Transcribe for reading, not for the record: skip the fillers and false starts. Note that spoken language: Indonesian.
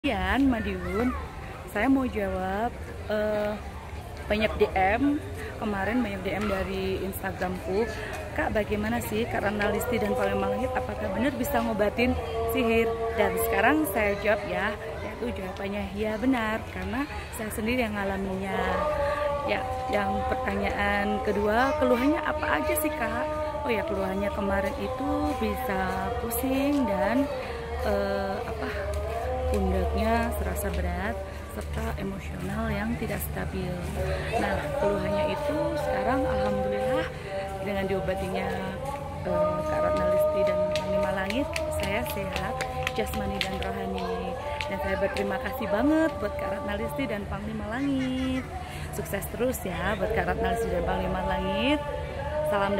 Madiun, saya mau jawab banyak DM kemarin, banyak DM dari Instagramku. Kak, bagaimana sih Kak Ranalisti dan Pak Lemah, apakah benar bisa ngobatin sihir? Dan sekarang saya jawab ya, yaitu jawabannya ya benar, karena saya sendiri yang ngalaminya. Ya, yang pertanyaan kedua, keluhannya apa aja sih Kak? Oh ya, keluhannya kemarin itu bisa pusing dan pundaknya serasa berat serta emosional yang tidak stabil. Nah, keluhannya itu sekarang alhamdulillah dengan diobatinya Kak Ratnalisti dan Panglima Langit, saya sehat jasmani dan rohani. Dan saya berterima kasih banget buat Kak Ratnalisti dan Panglima Langit. Sukses terus ya buat Kak Ratnalisti dan Panglima Langit. Salam